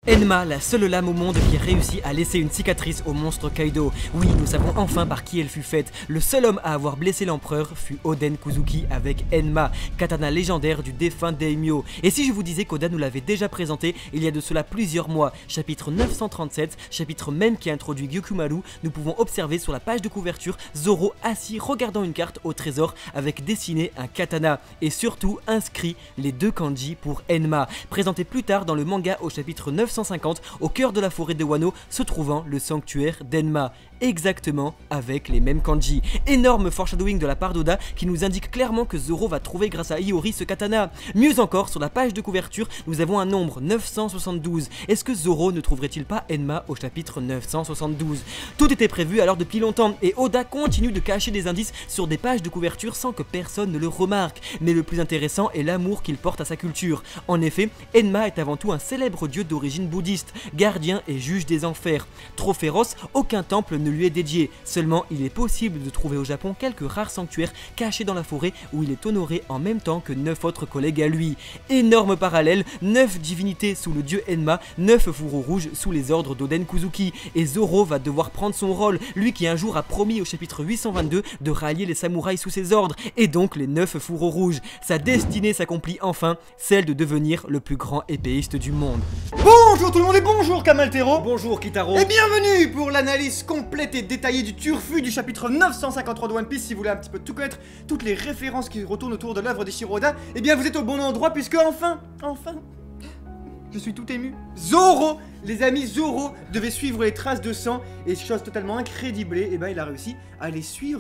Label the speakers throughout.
Speaker 1: Enma, la seule lame au monde qui a réussi à laisser une cicatrice au monstre Kaido. Oui, nous savons enfin par qui elle fut faite. Le seul homme à avoir blessé l'empereur fut Oden Kuzuki avec Enma, katana légendaire du défunt Daimyo. Et si je vous disais qu'Oda nous l'avait déjà présenté il y a de cela plusieurs mois, chapitre 937, chapitre même qui a introduit Gyukumaru, nous pouvons observer sur la page de couverture Zoro assis regardant une carte au trésor avec dessiné un katana et surtout inscrit les deux kanji pour Enma, présenté plus tard dans le manga au chapitre 950, au cœur de la forêt de Wano, se trouvant le sanctuaire d'Enma, exactement avec les mêmes kanji. Énorme foreshadowing de la part d'Oda qui nous indique clairement que Zoro va trouver grâce à Iori ce katana. Mieux encore, sur la page de couverture, nous avons un nombre 972. Est-ce que Zoro ne trouverait-il pas Enma au chapitre 972? Tout était prévu alors depuis longtemps et Oda continue de cacher des indices sur des pages de couverture sans que personne ne le remarque. Mais le plus intéressant est l'amour qu'il porte à sa culture. En effet, Enma est avant tout un célèbre dieu d'origine bouddhiste, gardien et juge des enfers. Trop féroce, aucun temple ne lui est dédié. Seulement, il est possible de trouver au Japon quelques rares sanctuaires cachés dans la forêt où il est honoré en même temps que 9 autres collègues à lui. Énorme parallèle, 9 divinités sous le dieu Enma, 9 fourreaux rouges sous les ordres d'Oden Kuzuki. Et Zoro va devoir prendre son rôle, lui qui un jour a promis au chapitre 822 de rallier les samouraïs sous ses ordres, et donc les 9 fourreaux rouges. Sa destinée s'accomplit enfin, celle de devenir le plus grand épéiste du monde.
Speaker 2: Bonjour tout le monde et bonjour Kamaltero.
Speaker 1: Bonjour Kitaro.
Speaker 2: Et bienvenue pour l'analyse complète et détaillée du turfu du chapitre 953 de One Piece. Si vous voulez un petit peu tout connaître, toutes les références qui retournent autour de l'œuvre d'Eiichiro Oda, eh bien vous êtes au bon endroit puisque enfin, je suis tout ému. Zoro, les amis, Zoro devait suivre les traces de sang et chose totalement incrédible, et ben il a réussi à les suivre.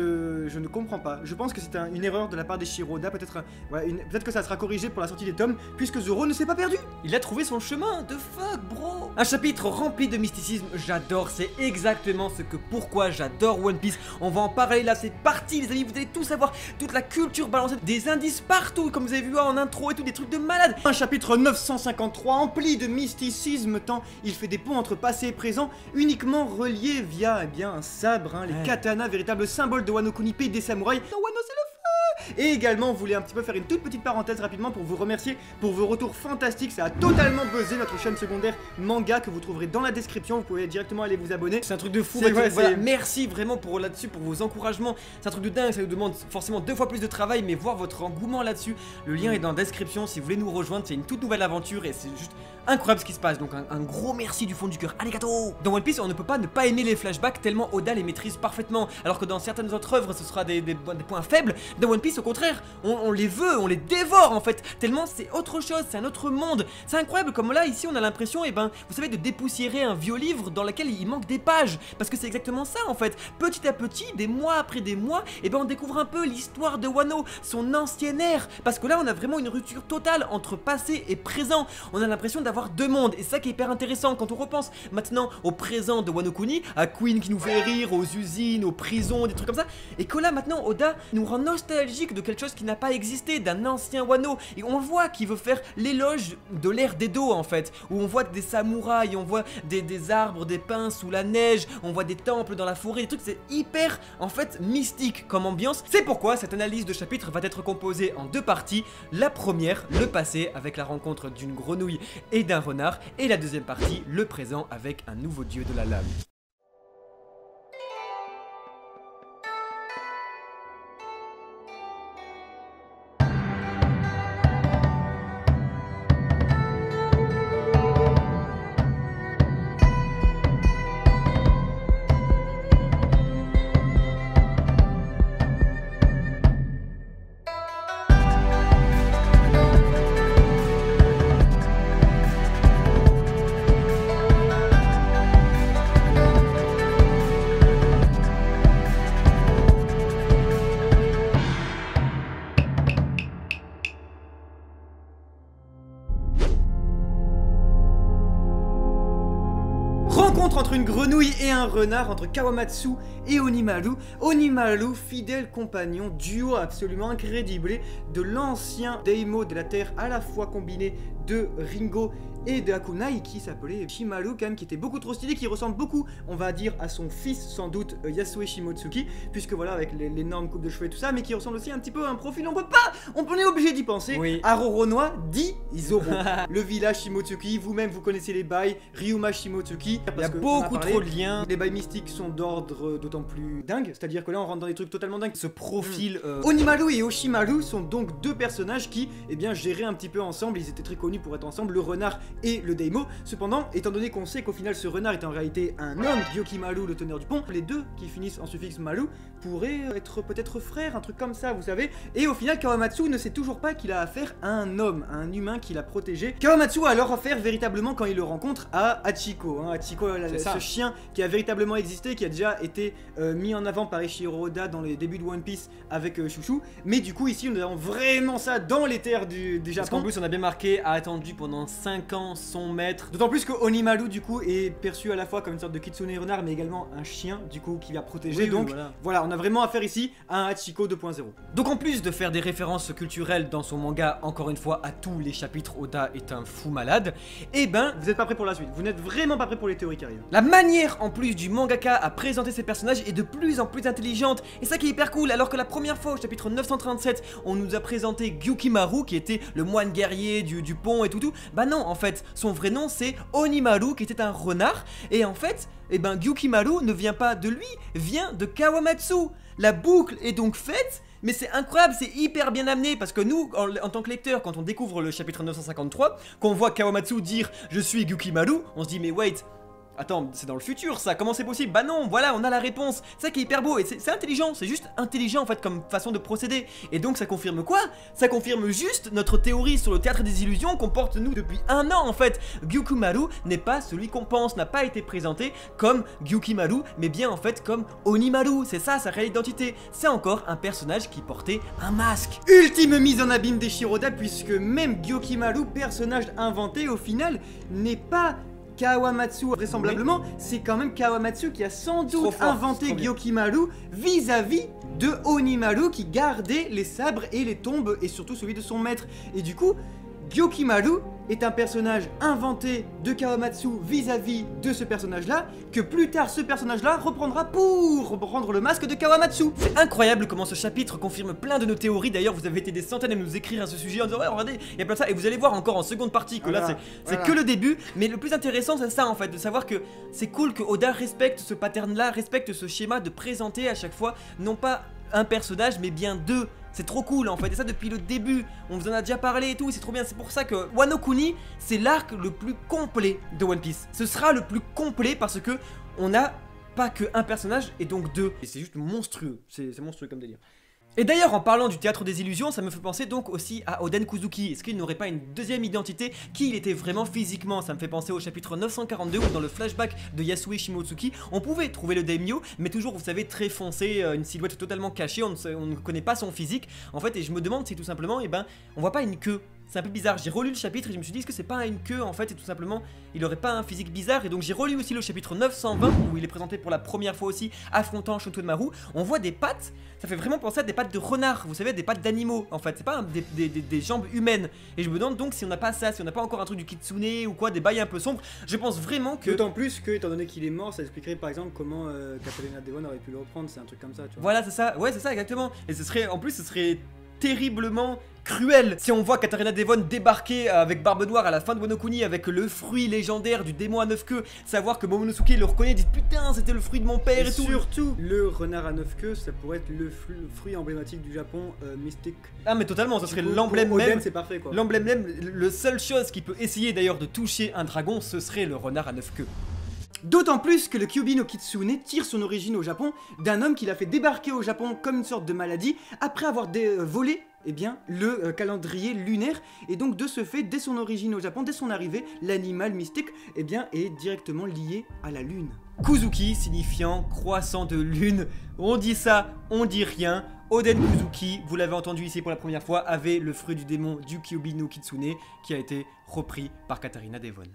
Speaker 2: Je ne comprends pas. Je pense que c'est une erreur de la part d'Eiichiro Oda. Peut-être peut-être que ça sera corrigé pour la sortie des tomes puisque Zoro ne s'est pas perdu.
Speaker 1: Il a trouvé son chemin. De fuck, bro. Un chapitre rempli de mysticisme. J'adore. C'est exactement pourquoi j'adore One Piece. On va en parler là. C'est parti, les amis. Vous allez tout savoir. Toute la culture balancée, des indices partout, comme vous avez vu en intro et tout, des trucs de malade.
Speaker 2: Un chapitre 953 empli de mysticisme tant il fait des ponts entre passé et présent, uniquement reliés via un sabre, les katanas, véritable symbole de Wano Kuni, pays des samouraïs. Non, Wano c'est le feu. Et également, on voulait un petit peu faire une toute petite parenthèse rapidement pour vous remercier pour vos retours fantastiques. Ça a totalement buzzé notre chaîne secondaire manga que vous trouverez dans la description. Vous pouvez directement aller vous abonner.
Speaker 1: C'est un truc de fou. Voilà, merci vraiment pour là-dessus, pour vos encouragements. C'est un truc de dingue. Ça nous demande forcément 2 fois plus de travail, mais voir votre engouement là-dessus, le lien est dans la description. Si vous voulez nous rejoindre, c'est une toute nouvelle aventure et c'est juste incroyable ce qui se passe. Donc un gros merci du fond du cœur. Arigato. Dans One Piece, on ne peut pas ne pas aimer les flashbacks tellement Oda les maîtrise parfaitement, alors que dans certaines autres œuvres ce sera des points faibles. Dans One Piece, au contraire, on les veut, on les dévore en fait, tellement c'est autre chose, c'est un autre monde. C'est incroyable comme là ici on a l'impression, vous savez, de dépoussiérer un vieux livre dans lequel il manque des pages, parce que c'est exactement ça en fait. Petit à petit, des mois après des mois, on découvre un peu l'histoire de Wano, son ancienne ère, parce que là on a vraiment une rupture totale entre passé et présent. On a l'impression d'avoir 2 mondes, et c'est ça qui est hyper intéressant quand on repense maintenant au présent de Wano Kuni, à Queen qui nous fait rire, aux usines, aux prisons, des trucs comme ça, et que là maintenant Oda nous rend nostalgique de quelque chose qui n'a pas existé, d'un ancien Wano, et on voit qu'il veut faire l'éloge de l'ère d'Edo en fait, où on voit des samouraïs, on voit des arbres, des pins sous la neige, on voit des temples dans la forêt, des trucs, c'est hyper en fait mystique comme ambiance. C'est pourquoi cette analyse de chapitre va être composée en 2 parties. La première, le passé avec la rencontre d'une grenouille et d'un renard, et la deuxième partie, le présent avec un nouveau dieu de la lame.
Speaker 2: Rencontre entre une grenouille et un renard, entre Kawamatsu et Onimaru. Onimaru, fidèle compagnon, duo absolument incrédible de l'ancien Daimyo de la Terre, à la fois combiné de Ringo et de Hakunai qui s'appelait Shimaru quand même, qui était beaucoup trop stylé, qui ressemble beaucoup, on va dire, à son fils sans doute Yasue Shimotsuki, puisque voilà, avec l'énorme coupe de cheveux et tout ça, mais qui ressemble aussi un petit peu à un profil, on est obligé d'y penser,
Speaker 1: oui.
Speaker 2: à Roronoa dit Zoro. Le village Shimotsuki, vous-même vous connaissez les bails, Ryuma Shimotsuki,
Speaker 1: il y a beaucoup trop de liens.
Speaker 2: Les bails mystiques sont d'ordre d'autant plus dingue, c'est-à-dire que là on rentre dans des trucs totalement dingues.
Speaker 1: Ce profil...
Speaker 2: Onimaru et Oshimaru sont donc deux personnages qui, eh bien, géraient un petit peu ensemble, ils étaient très connus pour être ensemble, le renard et le daimyo. Cependant, étant donné qu'on sait qu'au final ce renard est en réalité un homme, Gyokimaru, le teneur du pont, les deux qui finissent en suffixe maru pourraient être peut-être frères, un truc comme ça, vous savez. Et au final, Kawamatsu ne sait toujours pas qu'il a affaire à un homme, à un humain qui l'a protégé. Kawamatsu a alors affaire véritablement quand il le rencontre à Hachiko, hein. Hachiko, ce chien qui a véritablement existé, qui a déjà été mis en avant par Eiichiro Oda dans les débuts de One Piece avec Chouchou. Mais du coup ici nous avons vraiment ça dans les terres du Japon.
Speaker 1: Parce qu'en plus on a bien marqué, a attendu pendant 5 ans son maître.
Speaker 2: D'autant plus que Onimaru du coup est perçu à la fois comme une sorte de kitsune renard mais également un chien du coup qui va protéger.
Speaker 1: Oui,
Speaker 2: donc
Speaker 1: voilà,
Speaker 2: on a vraiment affaire ici à un Hachiko 2.0.
Speaker 1: Donc en plus de faire des références culturelles dans son manga, encore une fois à tous les chapitres, Oda est un fou malade. Et ben
Speaker 2: vous n'êtes pas prêt pour la suite, vous n'êtes vraiment pas prêt pour les théories qui arrivent.
Speaker 1: La manière en plus du mangaka à présenter ses personnages est de plus en plus intelligente, et ça qui est hyper cool. Alors que la première fois au chapitre 937 on nous a présenté Gyokimaru qui était le moine guerrier du pont et tout, bah non, en fait son vrai nom c'est Onimaru qui était un renard, et en fait eh ben Gyokimaru ne vient pas de lui, vient de Kawamatsu. La boucle est donc faite. Mais c'est incroyable, c'est hyper bien amené, parce que nous, en tant que lecteur, quand on découvre le chapitre 953, qu'on voit Kawamatsu dire « Je suis Gyokimaru », on se dit « Mais wait, attends, c'est dans le futur ça, comment c'est possible ?» Bah non, voilà, on a la réponse. C'est ça qui est hyper beau, et c'est intelligent, c'est juste intelligent en fait comme façon de procéder. Et donc ça confirme quoi? Ça confirme juste notre théorie sur le théâtre des illusions qu'on porte nous depuis 1 an en fait. Gyokimaru n'est pas celui qu'on pense, n'a pas été présenté comme Gyokimaru, mais bien en fait comme Onimaru. C'est ça sa réelle identité, c'est encore un personnage qui portait un masque.
Speaker 2: Ultime mise en abîme des Shiroda, puisque même Gyokimaru, personnage inventé au final, n'est pas Kawamatsu vraisemblablement, c'est quand même Kawamatsu qui a sans doute inventé Gyokimaru vis-à-vis de Onimaru qui gardait les sabres et les tombes et surtout celui de son maître. Et du coup, Gyokimaru est un personnage inventé de Kawamatsu vis-à-vis de ce personnage-là, que plus tard ce personnage-là reprendra pour reprendre le masque de Kawamatsu.
Speaker 1: C'est incroyable comment ce chapitre confirme plein de nos théories. D'ailleurs, vous avez été des centaines à nous écrire à ce sujet en disant ouais, regardez, il y a plein de ça. Et vous allez voir encore en seconde partie que là c'est que le début. Mais le plus intéressant c'est ça en fait, de savoir que c'est cool que Oda respecte ce pattern-là, respecte ce schéma de présenter à chaque fois non pas un personnage mais bien deux. C'est trop cool en fait, et ça depuis le début, on vous en a déjà parlé et tout, c'est trop bien, c'est pour ça que Wano Kuni, c'est l'arc le plus complet de One Piece. Ce sera le plus complet parce que on n'a pas qu'un personnage et donc deux. Et c'est juste monstrueux, c'est monstrueux comme délire. Et d'ailleurs en parlant du théâtre des illusions, ça me fait penser donc aussi à Oden Kuzuki. Est-ce qu'il n'aurait pas une deuxième identité, qui il était vraiment physiquement? Ça me fait penser au chapitre 942 où dans le flashback de Yasue Shimotsuki, on pouvait trouver le daimyo, mais toujours vous savez très foncé, une silhouette totalement cachée, on ne connaît pas son physique en fait, et je me demande si tout simplement, eh ben, on voit pas une queue. C'est un peu bizarre, j'ai relu le chapitre et je me suis dit est-ce que c'est pas une queue en fait, et tout simplement il aurait pas un physique bizarre. Et donc j'ai relu aussi le chapitre 920 où il est présenté pour la première fois aussi affrontant Shotomaru. On voit des pattes, ça fait vraiment penser à des pattes de renard, vous savez, des pattes d'animaux en fait, c'est pas des jambes humaines. Et je me demande donc si on n'a pas ça, si on n'a pas encore un truc du kitsune ou quoi, des bails un peu sombres. Je pense vraiment que...
Speaker 2: D'autant plus que étant donné qu'il est mort, ça expliquerait par exemple comment Katarina Devon aurait pu le reprendre, c'est un truc comme ça, tu vois.
Speaker 1: Voilà, c'est ça, ouais c'est ça exactement. Et ce serait, en plus ce serait terriblement cruel si on voit Katarina Devon débarquer avec Barbe Noire à la fin de Wano Kuni avec le fruit légendaire du démon à 9 queues, savoir que Momonosuke le reconnaît, dit putain c'était le fruit de mon père et tout.
Speaker 2: Surtout le renard à 9 queues, ça pourrait être le fruit emblématique du Japon, mystique.
Speaker 1: Ah mais totalement, ça serait l'emblème même.
Speaker 2: C'est parfait quoi.
Speaker 1: L'emblème même, le seule chose qui peut essayer d'ailleurs de toucher un dragon, ce serait le renard à 9 queues.
Speaker 2: D'autant plus que le Kyuubi no Kitsune tire son origine au Japon d'un homme qui l'a fait débarquer au Japon comme une sorte de maladie après avoir volé le calendrier lunaire, et donc de ce fait, dès son origine au Japon, dès son arrivée, l'animal mystique est directement lié à la lune.
Speaker 1: Kuzuki signifiant croissant de lune, on dit ça, on dit rien. Oden Kuzuki, vous l'avez entendu ici pour la première fois, avait le fruit du démon du Kyuubi no Kitsune qui a été repris par Katarina Devon.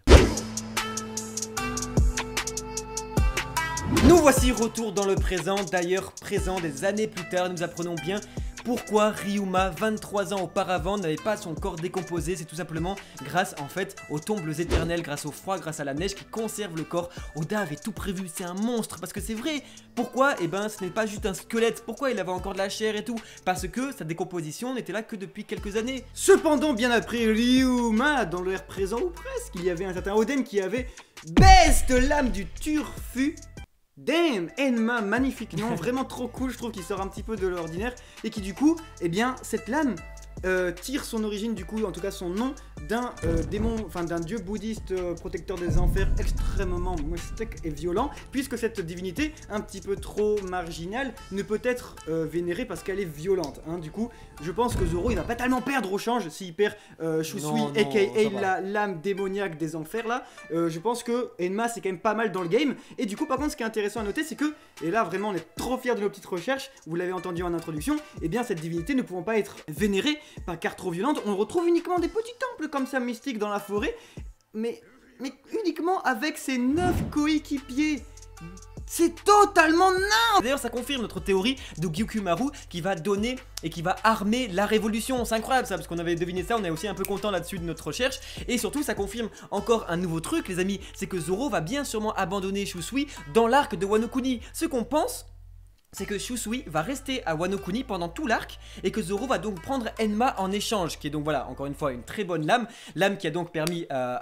Speaker 1: Nous voici retour dans le présent, d'ailleurs présent des années plus tard, nous apprenons bien pourquoi Ryuma, 23 ans auparavant, n'avait pas son corps décomposé. C'est tout simplement grâce en fait aux tombes éternelles, grâce au froid, grâce à la neige qui conserve le corps. Oda avait tout prévu, c'est un monstre, parce que c'est vrai. Pourquoi? Eh ben ce n'est pas juste un squelette. Pourquoi il avait encore de la chair et tout? Parce que sa décomposition n'était là que depuis quelques années.
Speaker 2: Cependant, bien après Ryuma, dans l'ère présent ou presque, il y avait un certain Oden qui avait Best lame du turfu. Damn, Enma, magnifique nom, vraiment trop cool, je trouve qu'il sort un petit peu de l'ordinaire et qui du coup, eh bien, cette lame tire son origine du coup, en tout cas son nom, d'un démon, enfin d'un dieu bouddhiste protecteur des enfers extrêmement moustek et violent, puisque cette divinité, un petit peu trop marginale, ne peut être vénérée parce qu'elle est violente. Hein. Du coup, je pense que Zoro, il va pas tellement perdre au change s'il perd Shusui, aka la lame démoniaque des enfers là. Je pense que Enma c'est quand même pas mal dans le game. Et du coup, par contre, ce qui est intéressant à noter, c'est que, et là vraiment on est trop fiers de nos petites recherches, vous l'avez entendu en introduction, et bien cette divinité ne pouvant pas être vénérée par car trop violente, on retrouve uniquement des petits temples comme ça mystiques dans la forêt, mais uniquement avec ses 9 coéquipiers. C'est totalement nain.
Speaker 1: D'ailleurs ça confirme notre théorie de Gyukumaru qui va donner et qui va armer la révolution. C'est incroyable ça, parce qu'on avait deviné ça, on est aussi un peu content là-dessus de notre recherche. Et surtout ça confirme encore un nouveau truc les amis, c'est que Zoro va bien sûrement abandonner Shusui dans l'arc de Wano Kuni. Ce qu'on pense, c'est que Shusui va rester à Wano Kuni pendant tout l'arc et que Zoro va donc prendre Enma en échange, qui est donc voilà, encore une fois, une très bonne lame qui a donc permis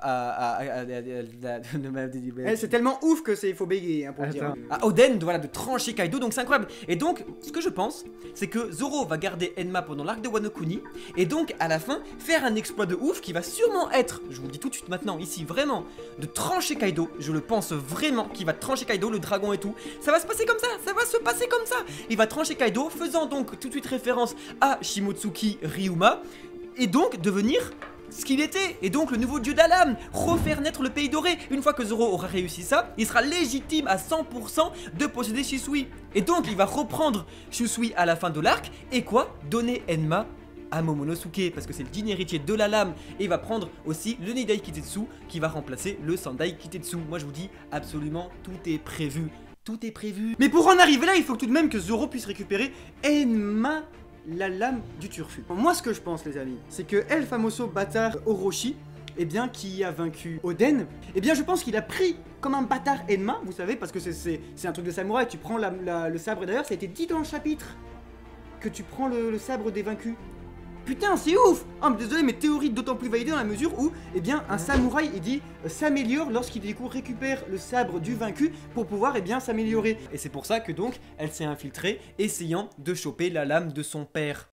Speaker 2: c'est tellement ouf que il faut bégayer hein, pour dire.
Speaker 1: À Oden voilà, de trancher Kaido, donc c'est incroyable. Et donc, ce que je pense, c'est que Zoro va garder Enma pendant l'arc de Wano Kuni et donc à la fin, faire un exploit de ouf qui va sûrement être, je vous le dis tout de suite maintenant, ici, vraiment, de trancher Kaido. Je le pense vraiment qu'il va trancher Kaido, le dragon et tout. Ça va se passer comme ça, ça va se passer comme ça. Il va trancher Kaido, faisant donc tout de suite référence à Shimotsuki Ryuma, et donc devenir ce qu'il était, et donc le nouveau dieu d'Alam, refaire naître le pays doré. Une fois que Zoro aura réussi ça, il sera légitime à 100% de posséder Shisui. Et donc il va reprendre Shusui à la fin de l'arc, et quoi? Donner Enma à Momonosuke, parce que c'est le digne héritier de la lame, et il va prendre aussi le Nidai Kitetsu qui va remplacer le Sandai Kitetsu. Moi je vous dis, absolument tout est prévu. Tout est prévu.
Speaker 2: Mais pour en arriver là, il faut tout de même que Zoro puisse récupérer Enma, la lame du turfu. Moi, ce que je pense, les amis, c'est que El Famoso bâtard Orochi, eh bien, qui a vaincu Oden, eh bien, je pense qu'il a pris comme un bâtard Enma, vous savez, parce que c'est un truc de samouraï, tu prends le sabre, et d'ailleurs, ça a été dit dans le chapitre, que tu prends le sabre des vaincus. Putain, c'est ouf! Ah, mais désolé, mes théories d'autant plus validées dans la mesure où, eh bien, un samouraï, il dit, s'améliore lorsqu'il du coup récupère le sabre du vaincu pour pouvoir, eh bien, s'améliorer.
Speaker 1: Et c'est pour ça que donc, elle s'est infiltrée, essayant de choper la lame de son père.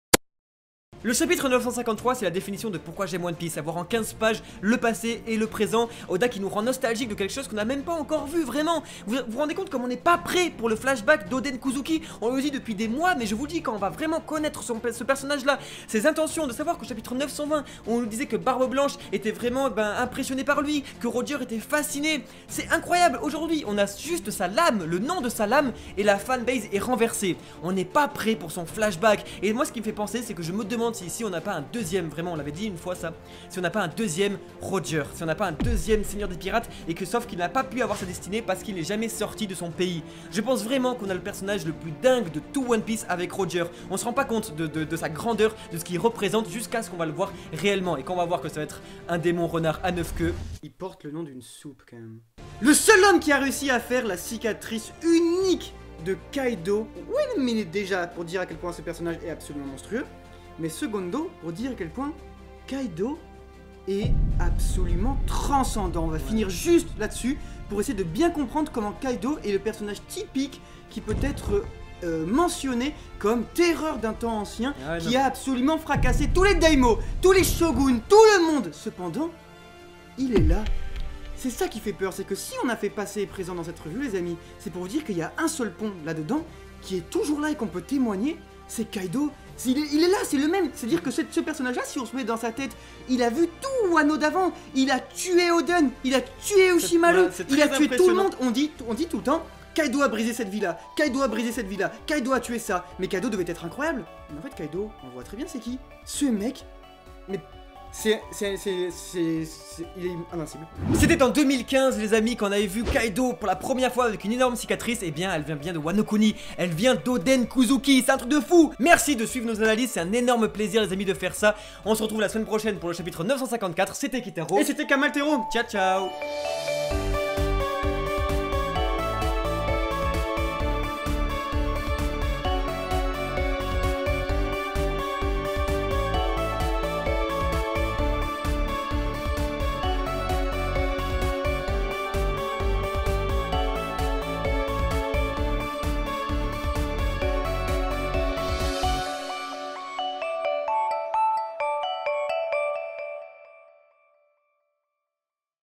Speaker 1: Le chapitre 953, c'est la définition de pourquoi j'aime One Piece, avoir en 15 pages le passé et le présent. Oda qui nous rend nostalgique de quelque chose qu'on n'a même pas encore vu, vraiment. Vous vous rendez compte comme on n'est pas prêt pour le flashback d'Oden Kuzuki? On le dit depuis des mois, mais je vous dis, quand on va vraiment connaître ce personnage-là, ses intentions, de savoir qu'au chapitre 920, on nous disait que Barbe Blanche était vraiment impressionné par lui, que Roger était fasciné. C'est incroyable, aujourd'hui, on a juste sa lame, le nom de sa lame, et la fanbase est renversée. On n'est pas prêt pour son flashback. Et moi, ce qui me fait penser, c'est que je me demande si ici on n'a pas un deuxième, vraiment on l'avait dit une fois ça, si on n'a pas un deuxième Roger, si on n'a pas un deuxième Seigneur des Pirates, et que sauf qu'il n'a pas pu avoir sa destinée parce qu'il n'est jamais sorti de son pays. Je pense vraiment qu'on a le personnage le plus dingue de tout One Piece avec Roger. On se rend pas compte de sa grandeur, de ce qu'il représente jusqu'à ce qu'on va le voir réellement, et quand on va voir que ça va être un démon renard à 9 queues.
Speaker 2: Il porte le nom d'une soupe quand même. Le seul homme qui a réussi à faire la cicatrice unique de Kaido, oui mais déjà pour dire à quel point ce personnage est absolument monstrueux, mais secondo, pour dire à quel point Kaido est absolument transcendant. On va finir juste là-dessus pour essayer de bien comprendre comment Kaido est le personnage typique qui peut être mentionné comme terreur d'un temps ancien, qui a absolument fracassé tous les daimyo, tous les shoguns, tout le monde. Cependant, il est là. C'est ça qui fait peur, c'est que si on a fait passé et présent dans cette revue, les amis, c'est pour vous dire qu'il y a un seul pont là-dedans qui est toujours là et qu'on peut témoigner, c'est Kaido. Il est là, c'est le même. C'est-à-dire que ce personnage-là, si on se met dans sa tête, il a vu tout Wano d'avant. Il a tué Oden, il a tué Ushimaru, il a tué tout le monde. On dit tout le temps, Kaido a brisé cette vie-là, Kaido a brisé cette vie-là, Kaido a tué ça. Mais Kaido devait être incroyable. Mais en fait, Kaido, on voit très bien c'est qui. Ce mec, mais il est invincible.
Speaker 1: C'était en 2015 les amis qu'on avait vu Kaido pour la première fois avec une énorme cicatrice. Et bien elle vient bien de Wano Kuni, elle vient d'Oden Kuzuki, c'est un truc de fou. Merci de suivre nos analyses, c'est un énorme plaisir les amis de faire ça. On se retrouve la semaine prochaine pour le chapitre 954, c'était Kitaro.
Speaker 2: Et c'était Kamal Tero.
Speaker 1: Ciao ciao.